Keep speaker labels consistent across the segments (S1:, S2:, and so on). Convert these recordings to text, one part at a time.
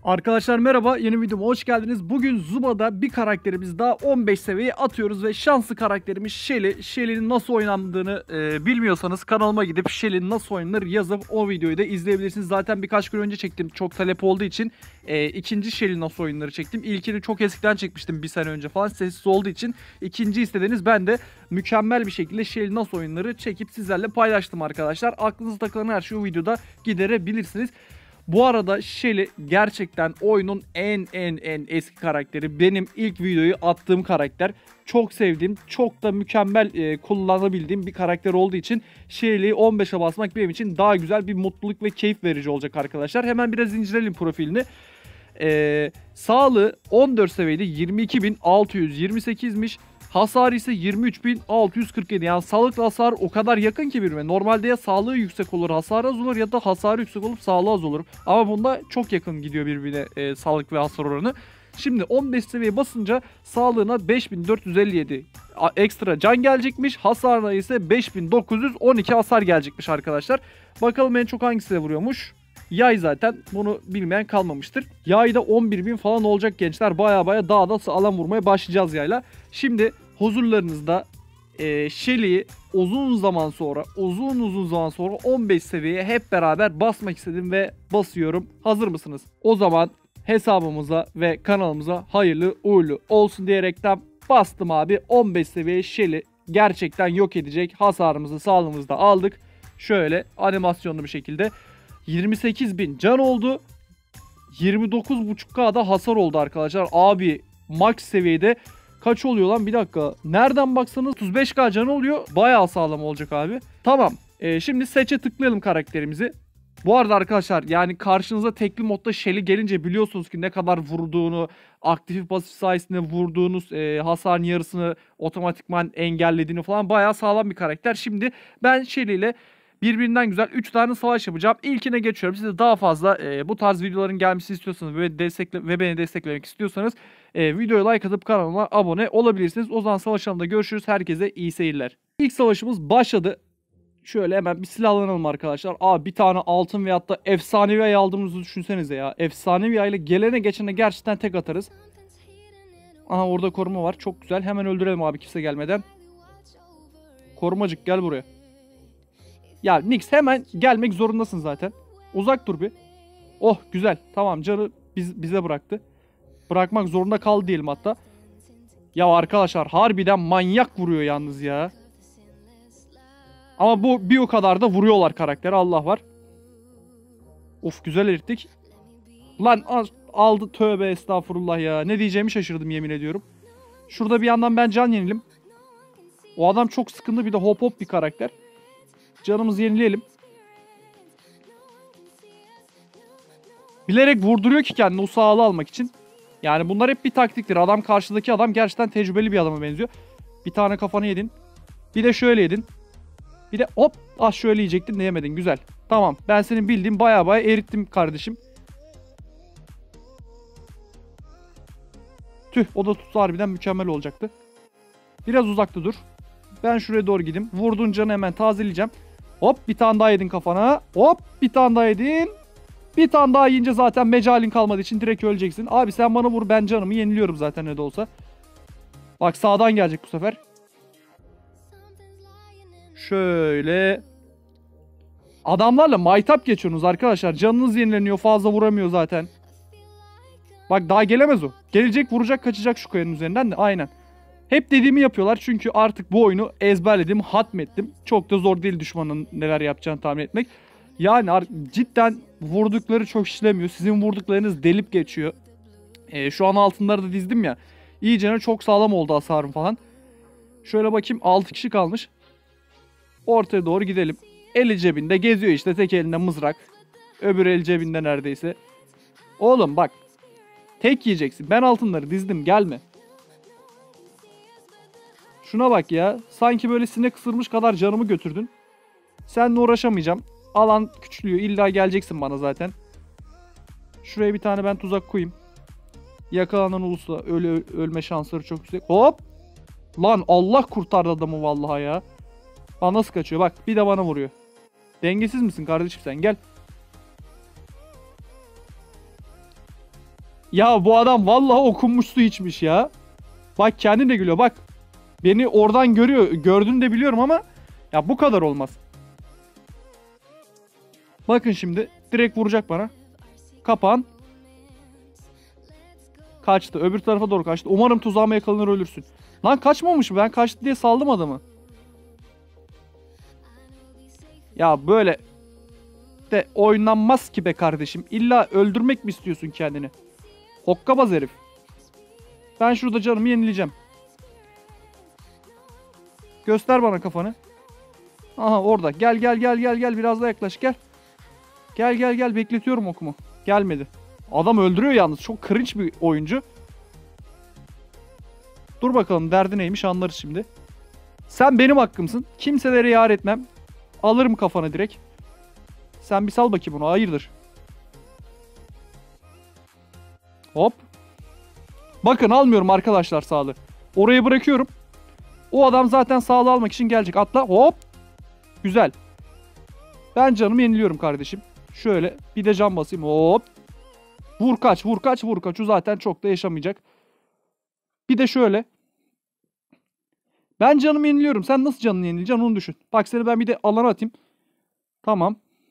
S1: Arkadaşlar merhaba, yeni videoma hoş geldiniz. Bugün Zuba'da bir karakterimiz daha 15 seviyeye atıyoruz ve şanslı karakterimiz Shelly. Shelly'nin nasıl oynandığını bilmiyorsanız kanalıma gidip Shelly'nin nasıl oynanır yazıp o videoyu da izleyebilirsiniz. Zaten birkaç gün önce çektim, çok talep olduğu için ikinci Shelly nasıl oynanır çektim. İlkini çok eskiden çekmiştim, bir sene önce falan, sessiz olduğu için. İkinci istediniz, ben de mükemmel bir şekilde Shelly nasıl oynanırı çekip sizlerle paylaştım arkadaşlar. Aklınıza takılan her şeyi o videoda giderebilirsiniz. Bu arada Shelly gerçekten oyunun en eski karakteri. Benim ilk videoyu attığım karakter. Çok sevdiğim, çok da mükemmel kullanabildiğim bir karakter olduğu için Shelly'yi 15'e basmak benim için daha güzel bir mutluluk ve keyif verici olacak arkadaşlar. Hemen biraz inceleyelim profilini. Sağlığı 14 seviyede 22.628'miş. Hasar ise 23.647. Yani sağlıkla hasar o kadar yakın ki birbirine. Normalde ya sağlığı yüksek olur, hasarı az olur, ya da hasarı yüksek olup sağlığı az olur. Ama bunda çok yakın gidiyor birbirine sağlık ve hasar oranı. Şimdi 15 seviyeye basınca sağlığına 5457 ekstra can gelecekmiş. Hasarına ise 5912 hasar gelecekmiş arkadaşlar. Bakalım en çok hangisiyle vuruyormuş. Yay zaten, bunu bilmeyen kalmamıştır. Yayda 11.000 falan olacak gençler. Baya daha da sağlam vurmaya başlayacağız yayla. Şimdi huzurlarınızda Shelly'yi uzun zaman sonra 15 seviyeye hep beraber basmak istedim ve basıyorum. Hazır mısınız? O zaman hesabımıza ve kanalımıza hayırlı uğurlu olsun diyerekten bastım abi. 15 seviyeye Shelly gerçekten yok edecek. Hasarımızı, sağlığımızı da aldık. Şöyle animasyonlu bir şekilde 28.000 can oldu. 29.5K'da hasar oldu arkadaşlar. Abi max seviyede kaç oluyor lan? Bir dakika. Nereden baksanız 35K can oluyor. Bayağı sağlam olacak abi. Tamam. Şimdi seçe tıklayalım karakterimizi. Bu arada arkadaşlar, yani karşınıza tekli modda Shelly gelince biliyorsunuz ki ne kadar vurduğunu, aktif pasif sayesinde vurduğunuz hasarın yarısını otomatikman engellediğini falan, bayağı sağlam bir karakter. Şimdi ben Shelly ile birbirinden güzel 3 tane savaş yapacağım. İlkine geçiyorum. Siz de daha fazla bu tarz videoların gelmesini istiyorsanız ve beni desteklemek istiyorsanız videoya like atıp kanalıma abone olabilirsiniz. O zaman savaşalım da görüşürüz. Herkese iyi seyirler. İlk savaşımız başladı. Şöyle hemen bir silahlanalım arkadaşlar. Abi bir tane altın veyahut da efsanevi ay aldığımızı düşünsenize ya. Efsanevi ay ile gelene geçene gerçekten tek atarız. Aha, orada koruma var. Çok güzel. Hemen öldürelim abi kimse gelmeden. Korumacık gel buraya. Ya Nix, hemen gelmek zorundasın zaten. Uzak dur bir. Oh güzel. Tamam, canı bize bıraktı. Bırakmak zorunda kaldı diyelim hatta. Ya arkadaşlar harbiden manyak vuruyor yalnız ya. Ama bu bir o kadar da vuruyorlar karakteri, Allah var. Of, güzel erittik. Lan aldı, tövbe estağfurullah ya. Ne diyeceğimi şaşırdım yemin ediyorum. Şurada bir yandan ben can yenilim. O adam çok sıkıntı, bir de hop bir karakter. Canımızı yenileyelim. Bilerek vurduruyor ki kendini o sağlığı almak için. Yani bunlar hep bir taktiktir. Adam, karşıdaki adam gerçekten tecrübeli bir adama benziyor. Bir tane kafanı yedin. Bir de şöyle yedin. Bir de hop, şöyle yiyecektin de yemedin. Güzel. Tamam, ben senin bildiğin baya erittim kardeşim. Tüh, o da tutsa harbiden mükemmel olacaktı. Biraz uzakta dur. Ben şuraya doğru gideyim. Vurduğun canı hemen tazeleyeceğim. Hop, bir tane daha yedin kafana. Hop, bir tane daha yedin. Bir tane daha yiyince zaten mecalin kalmadığı için direkt öleceksin. Abi sen bana vur, ben canımı yeniliyorum zaten ne de olsa. Bak sağdan gelecek bu sefer. Şöyle. Adamlarla maytap geçiyorsunuz arkadaşlar. Canınız yenileniyor, fazla vuramıyor zaten. Bak daha gelemez o. Gelecek, vuracak, kaçacak şu kayanın üzerinden de aynen. Hep dediğimi yapıyorlar çünkü artık bu oyunu ezberledim, hatmettim. Çok da zor değil düşmanın neler yapacağını tahmin etmek. Yani cidden vurdukları çok işlemiyor. Sizin vurduklarınız delip geçiyor. Şu an altınları da dizdim ya. İyicene çok sağlam oldu hasarım falan. Şöyle bakayım, 6 kişi kalmış. Ortaya doğru gidelim. Eli cebinde geziyor işte, tek elinde mızrak. Öbür el cebinde neredeyse. Oğlum bak. Tek yiyeceksin. Ben altınları dizdim, gelme. Şuna bak ya. Sanki böyle sinek ısırmış kadar canımı götürdün. Seninle uğraşamayacağım. Alan küçülüyor. İlla geleceksin bana zaten. Şuraya bir tane ben tuzak koyayım. Yakalanan olursa ölme şansları çok yüksek. Hop. Lan Allah kurtardı adamı vallahi ya. Aa, nasıl kaçıyor bak. Bir de bana vuruyor. Dengesiz misin kardeşim sen? Gel. Ya bu adam vallahi okunmuş su içmiş ya. Bak kendi de gülüyor bak. Beni oradan görüyor. Gördüğünü de biliyorum ama ya bu kadar olmaz. Bakın şimdi direkt vuracak bana. Kapan. Kaçtı. Öbür tarafa doğru kaçtı. Umarım tuzağıma yakalanır ölürsün. Lan kaçmamış mı? Ben kaçtı diye saldım adamı. Ya böyle de oynanmaz ki be kardeşim. İlla öldürmek mi istiyorsun kendini? Hokkabaz herif. Ben şurada canımı yenileyeceğim. Göster bana kafanı. Aha orada. Gel gel gel gel gel. Biraz daha yaklaş gel. Gel gel gel. Bekletiyorum okumu. Gelmedi. Adam öldürüyor yalnız. Çok cringe bir oyuncu. Dur bakalım derdi neymiş anlarız şimdi. Sen benim hakkımsın. Kimselere yar etmem. Alırım kafana direkt. Sen bir sal bakayım bunu. Hayırdır? Hop. Bakın almıyorum arkadaşlar sağlığı. Orayı bırakıyorum. O adam zaten sağlığı almak için gelecek. Atla. Hop. Güzel. Ben canımı yeniliyorum kardeşim. Şöyle bir de can basayım. Hop. Vur kaç, vur kaç, vur kaç. O zaten çok da yaşamayacak. Bir de şöyle. Ben canımı yeniliyorum. Sen nasıl canını yenileyeceksin onu düşün. Bak seni ben bir de alana atayım. Tamam.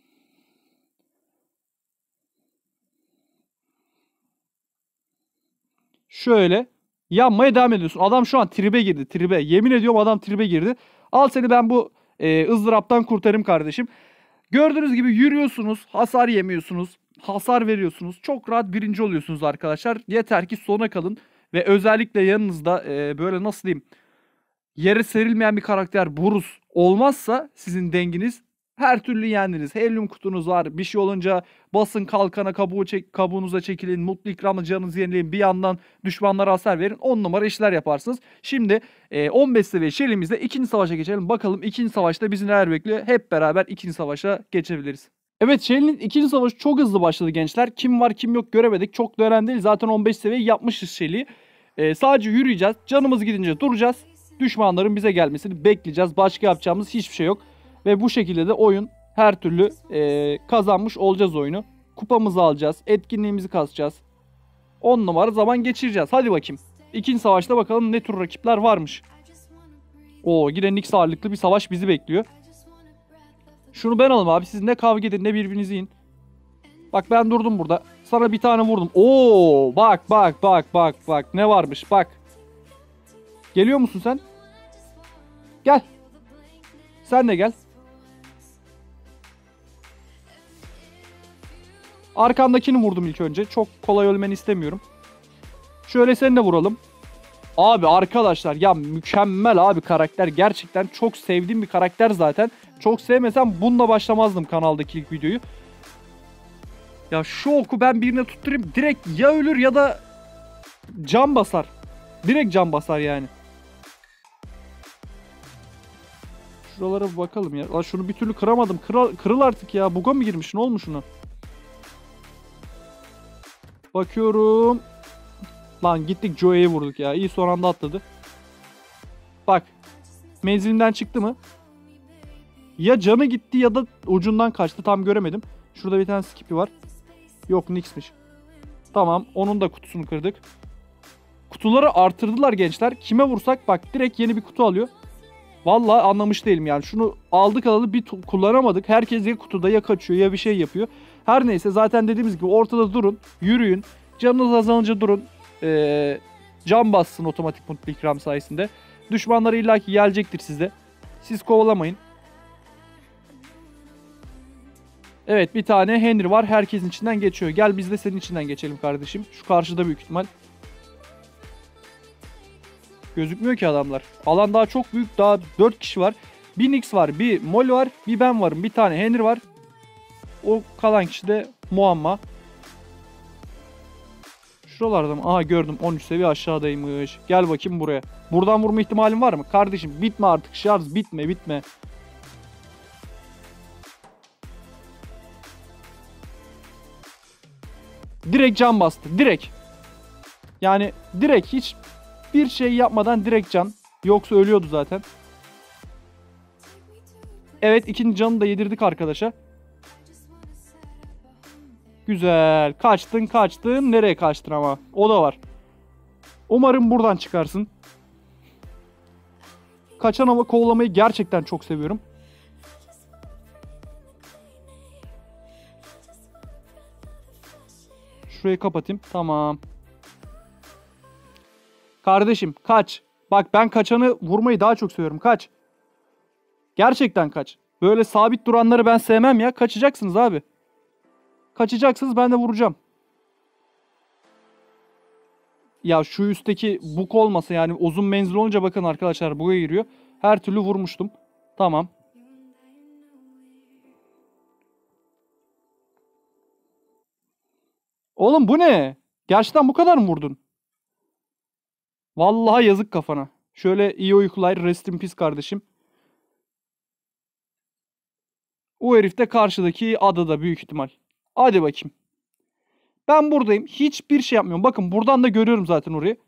S1: Şöyle. Yanmaya devam ediyorsun. Adam şu an tribe girdi. Tribe. Yemin ediyorum adam tribe girdi. Al seni ben bu ızdıraptan kurtarayım kardeşim. Gördüğünüz gibi yürüyorsunuz. Hasar yemiyorsunuz. Hasar veriyorsunuz. Çok rahat birinci oluyorsunuz arkadaşlar. Yeter ki sona kalın. Ve özellikle yanınızda böyle nasıl diyeyim. Yere serilmeyen bir karakter Bruce olmazsa sizin denginiz her türlü yendiniz. Helyum kutunuz var. Bir şey olunca basın kalkana kabuğunuza çekilin. Mutlu ikramla canınızı yenileyin. Bir yandan düşmanlara hasar verin. 10 numara işler yaparsınız. Şimdi 15 seviye şelimizde ikinci savaşa geçelim. Bakalım ikinci savaşta bizi neler bekliyor. Hep beraber ikinci savaşa geçebiliriz. Evet Shelly'nin ikinci savaşı çok hızlı başladı gençler. Kim var kim yok göremedik. Çok da önemli değil. Zaten 15 seviye yapmışız Shelly'i. Sadece yürüyeceğiz. Canımız gidince duracağız. Düşmanların bize gelmesini bekleyeceğiz. Başka yapacağımız hiçbir şey yok. Ve bu şekilde de oyun her türlü kazanmış olacağız oyunu. Kupamızı alacağız. Etkinliğimizi kasacağız. 10 numara zaman geçireceğiz. Hadi bakayım. İkinci savaşta bakalım ne tür rakipler varmış. Oo yine Nyx ağırlıklı bir savaş bizi bekliyor. Şunu ben alayım abi. Siz ne kavga edin ne birbirinizi yiyin. Bak ben durdum burada. Sana bir tane vurdum. Oo bak bak bak bak bak. Ne varmış bak. Geliyor musun sen? Gel. Sen de gel. Arkandakini vurdum ilk önce. Çok kolay ölmeni istemiyorum. Şöyle seni de vuralım. Abi arkadaşlar ya mükemmel abi karakter. Gerçekten çok sevdiğim bir karakter zaten. Çok sevmesem bununla başlamazdım kanaldaki ilk videoyu. Ya şu oku ben birine tutturayım. Direkt ya ölür ya da can basar. Direkt can basar yani. Şuralara bir bakalım ya. Lan şunu bir türlü kıramadım. Kırıl artık ya. Buga mı girmiş? Ne olmuş şuna? Bakıyorum. Lan gittik Joe'ye vurduk ya. İyi son anda atladı. Bak. Menzilinden çıktı mı? Ya canı gitti ya da ucundan kaçtı. Tam göremedim. Şurada bir tane Skippy var. Yok Nyx'miş. Tamam. Onun da kutusunu kırdık. Kutuları artırdılar gençler. Kime vursak bak direkt yeni bir kutu alıyor. Vallahi anlamış değilim yani. Şunu aldık alalı bir kullanamadık. Herkes ya kutuda ya kaçıyor ya bir şey yapıyor. Her neyse zaten dediğimiz gibi ortada durun. Yürüyün. Canınız azalınca durun. Can bassın otomatik mutlu ikram sayesinde. Düşmanları illaki gelecektir size. Siz kovalamayın. Evet bir tane Henry var. Herkesin içinden geçiyor. Gel biz de senin içinden geçelim kardeşim. Şu karşıda büyük ihtimal. Gözükmüyor ki adamlar. Alan daha çok büyük. Daha 4 kişi var. Bir Nyx var. Bir Molly var. Bir ben varım. Bir tane Henry var. O kalan kişi de Muamma. Şuralarda mı? Aha gördüm. 13 seviye aşağıdaymış. Gel bakayım buraya. Buradan vurma ihtimalin var mı? Kardeşim bitme artık. Şarj bitme bitme. Direkt can bastı. Direkt. Yani direkt hiç bir şey yapmadan direkt can. Yoksa ölüyordu zaten. Evet ikinci canını da yedirdik arkadaşa. Güzel. Kaçtın kaçtın. Nereye kaçtın ama? O da var. Umarım buradan çıkarsın. Kaçan hava kovalamayı gerçekten çok seviyorum. Şurayı kapatayım. Tamam. Kardeşim kaç. Bak ben kaçanı vurmayı daha çok seviyorum. Kaç. Gerçekten kaç. Böyle sabit duranları ben sevmem ya. Kaçacaksınız abi. Kaçacaksınız, ben de vuracağım. Ya şu üstteki buk olmasa, yani uzun menzil olunca bakın arkadaşlar buga giriyor. Her türlü vurmuştum. Tamam. Oğlum bu ne? Gerçekten bu kadar mı vurdun? Vallahi yazık kafana. Şöyle iyi uykular. Rest in peace kardeşim. O herif de karşıdaki adada büyük ihtimal. Hadi bakayım. Ben buradayım. Hiçbir şey yapmıyorum. Bakın buradan da görüyorum zaten orayı.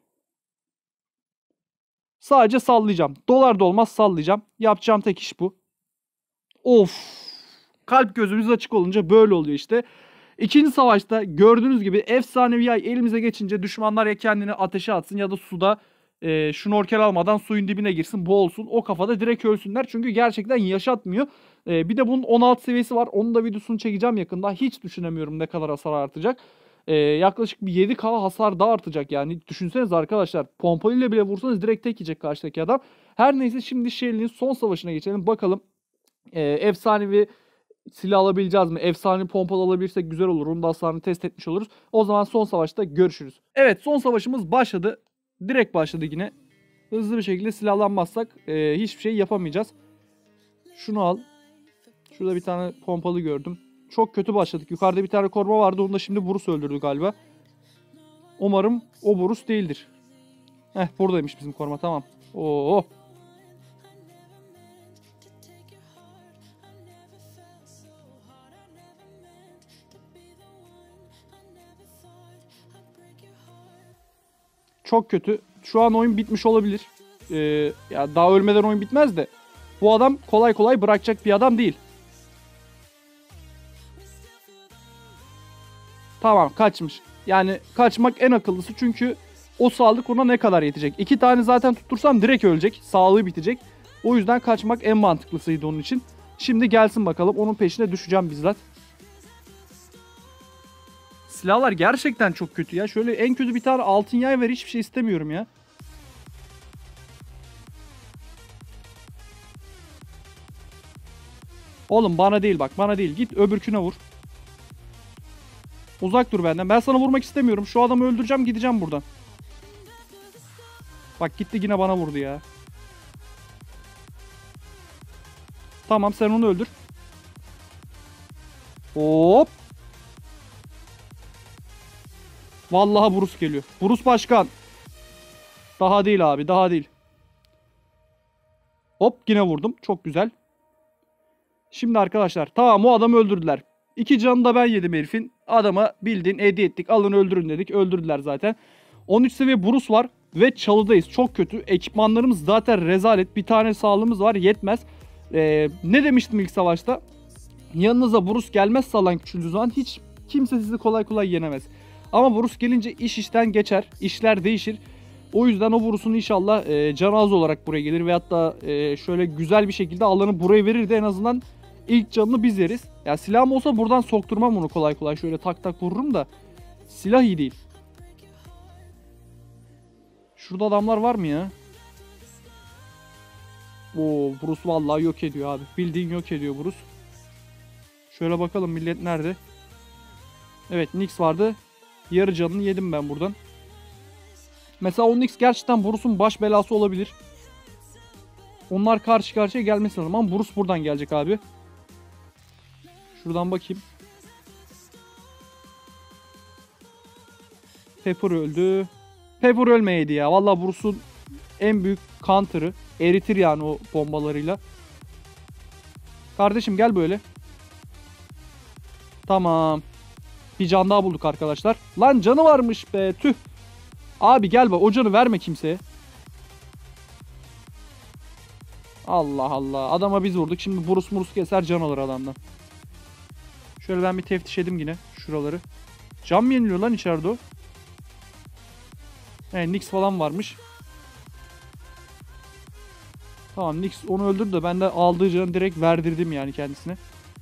S1: Sadece sallayacağım. Dolar da olmaz, sallayacağım. Yapacağım tek iş bu. Of. Kalp gözümüz açık olunca böyle oluyor işte. İkinci savaşta gördüğünüz gibi efsanevi yay elimize geçince düşmanlar ya kendini ateşe atsın ya da suda şnorkel almadan suyun dibine girsin, boğulsun. O kafada direkt ölsünler. Çünkü gerçekten yaşatmıyor. Bir de bunun 16 seviyesi var. Onun da videosunu çekeceğim yakında. Hiç düşünemiyorum ne kadar hasar artacak. Yaklaşık bir 7K hasar daha artacak yani. Düşünsenize arkadaşlar, pompalıyla bile vursanız direkt tek yiyecek karşıdaki adam. Her neyse, şimdi Shelly'nin son savaşına geçelim. Bakalım efsanevi silah alabileceğiz mi? Efsane pompalı alabilirsek güzel olur. Onu da hasarını test etmiş oluruz. O zaman son savaşta görüşürüz. Evet, son savaşımız başladı. Direkt başladı yine. Hızlı bir şekilde silahlanmazsak hiçbir şey yapamayacağız. Şunu al. Şurada bir tane pompalı gördüm. Çok kötü başladık. Yukarıda bir tane koruma vardı. Onu da şimdi Bruce öldürdü galiba. Umarım o Bruce değildir. Buradaymış bizim koruma, tamam. Oo. Çok kötü. Şu an oyun bitmiş olabilir. Ya daha ölmeden oyun bitmez de. Bu adam kolay kolay bırakacak bir adam değil. Tamam, kaçmış. Yani kaçmak en akıllısı, çünkü o sağlık ona ne kadar yetecek? 2 tane zaten tuttursam direkt ölecek. Sağlığı bitecek. O yüzden kaçmak en mantıklısıydı onun için. Şimdi gelsin bakalım. Onun peşine düşeceğim bizzat. Silahlar gerçekten çok kötü ya. Şöyle en kötü bir tane altın yay ver. Hiçbir şey istemiyorum ya. Oğlum bana değil bak. Bana değil. Git öbürküne vur. Uzak dur benden. Ben sana vurmak istemiyorum. Şu adamı öldüreceğim, gideceğim buradan. Bak gitti yine bana vurdu ya. Tamam, sen onu öldür. Hop. Vallahi Bruce geliyor. Bruce başkan. Daha değil abi, daha değil. Hop, yine vurdum. Çok güzel. Şimdi arkadaşlar, tamam, o adamı öldürdüler. 2 canını da ben yedim herifin. Adama bildiğin hediye ettik. Alın öldürün dedik. Öldürdüler zaten. 13 seviye Bruce var. Ve çalıdayız. Çok kötü. Ekipmanlarımız zaten rezalet. Bir tane sağlığımız var. Yetmez. Ne demiştim ilk savaşta? Yanınıza Bruce gelmezse alan küçüldüğü zaman hiç kimse sizi kolay kolay yenemez. Ama Bruce gelince iş işten geçer. İşler değişir. O yüzden o Bruce'un inşallah canı az olarak buraya gelir. Veyahut da şöyle güzel bir şekilde alanı buraya verir de en azından ilk canını biz yeriz. Ya silahım olsa buradan sokturmam bunu kolay kolay. Şöyle tak tak vururum da silah iyi değil. Şurada adamlar var mı ya? Oo, Bruce vallahi yok ediyor abi. Bildiğin yok ediyor Bruce. Şöyle bakalım millet nerede? Evet, Nyx vardı. Yarı canını yedim ben buradan. Mesela o Nyx gerçekten Bruce'un baş belası olabilir. Onlar karşı karşıya gelmesi lazım ama Bruce buradan gelecek abi. Şuradan bakayım. Pepper öldü. Pepper ölmeyeydi ya. Vallahi Bruce'un en büyük counter'ı. Eritir yani o bombalarıyla. Kardeşim gel böyle. Tamam. Bir can daha bulduk arkadaşlar. Lan canı varmış be, tüh. Abi gel bak, o canı verme kimseye. Allah Allah. Adama biz vurduk. Şimdi Bruce keser, can alır adamdan. Şöyle ben bir teftiş edeyim yine. şuraları. Cam mı yeniliyor lan içeride o? Nix falan varmış. Tamam, Nix onu öldürdü de ben de aldığı canı direkt verdirdim yani kendisine.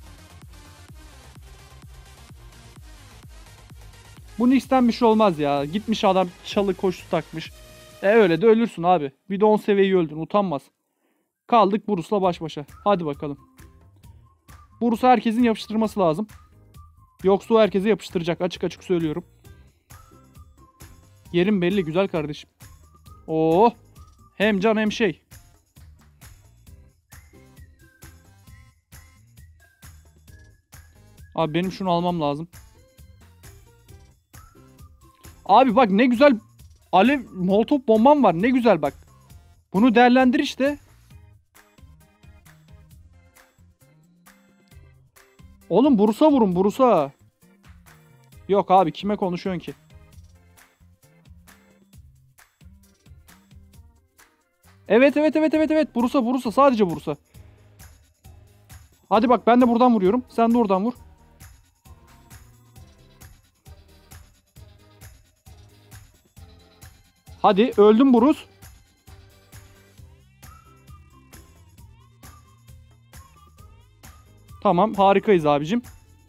S1: Bu Nix'ten bir şey olmaz ya. Gitmiş adam çalı koşu takmış. Öyle de ölürsün abi. Bir de 10 seviyeyi öldün, utanmaz. Kaldık Bruce'la baş başa. Hadi bakalım. Bruce'a herkesin yapıştırması lazım. Yoksa o herkese yapıştıracak. Açık açık söylüyorum. Yerim belli güzel kardeşim. Oo, hem can hem şey. Abi benim şunu almam lazım. Abi bak ne güzel alev molotof bombam var. Ne güzel bak. Bunu değerlendir işte. Oğlum Bruce'a vurun, Bruce'a. Yok abi, kime konuşuyorsun ki? Evet. Bruce'a sadece Bruce'a. Hadi bak ben de buradan vuruyorum. Sen de oradan vur. Hadi öldüm Bruce. Tamam, harikayız abicim.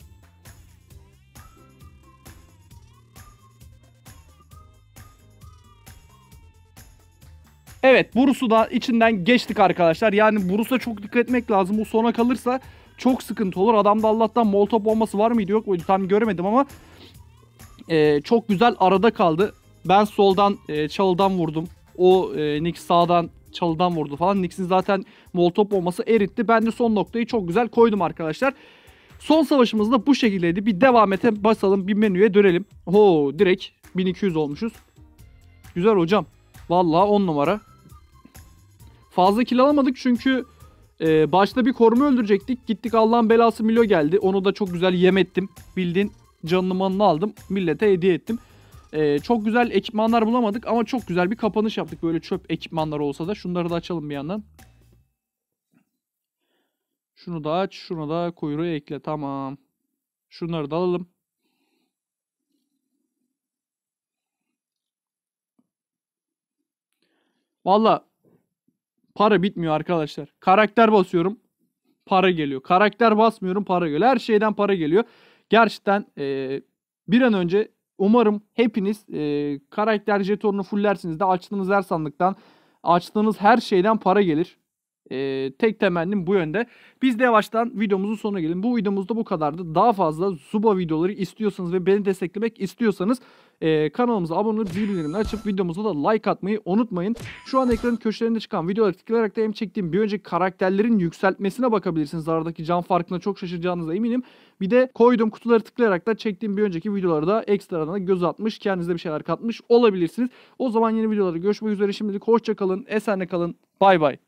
S1: Evet, Bruce'u da içinden geçtik arkadaşlar. Yani Bruce'a çok dikkat etmek lazım. Bu sona kalırsa çok sıkıntı olur. Adamda Allah'tan molotof bombası var mıydı yok muydu tam göremedim ama çok güzel arada kaldı. Ben soldan çalıdan vurdum. O Nix sağdan çalıdan vurdu falan. Nix'in zaten molotof bombası eritti. Ben de son noktayı çok güzel koydum arkadaşlar. Son savaşımız da bu şekildeydi. Bir devam ete basalım, bir menüye dönelim. Direkt 1200 olmuşuz. Güzel hocam. Vallahi 10 numara. Fazla kill alamadık çünkü başta bir koruma öldürecektik. Gittik Allah'ın belası Milo geldi. Onu da çok güzel yem ettim. Bildiğin canını manını aldım. Millete hediye ettim. Çok güzel ekipmanlar bulamadık ama çok güzel bir kapanış yaptık. Böyle çöp ekipmanlar olsa da. Şunları da açalım bir yandan. Şunu da aç. Şunu da kuyruğu ekle. Tamam. Şunları da alalım. Valla para bitmiyor arkadaşlar. Karakter basıyorum, para geliyor. Karakter basmıyorum, para geliyor. Her şeyden para geliyor. Gerçekten bir an önce umarım hepiniz karakter jetonunu fullersiniz de açtığınız her sandıktan, açtığınız her şeyden para gelir. Tek temennim bu yönde. Biz de yavaştan videomuzun sonuna gelin. Bu videomuzda bu kadardı. Daha fazla Zuba videoları istiyorsanız ve beni desteklemek istiyorsanız kanalımıza abone olup bildirimleri açıp videomuza da like atmayı unutmayın. Şu an ekranın köşelerinde çıkan videoları tıklayarak da hem çektiğim bir önceki karakterlerin yükseltmesine bakabilirsiniz. Aradaki can farkına çok şaşıracağınıza eminim. Bir de koyduğum kutuları tıklayarak da çektiğim bir önceki videoları da ekstradan göz atmış, kendinize bir şeyler katmış olabilirsiniz. O zaman yeni videolarda görüşmek üzere. Şimdilik hoşça kalın, esenle kalın. Bay bay.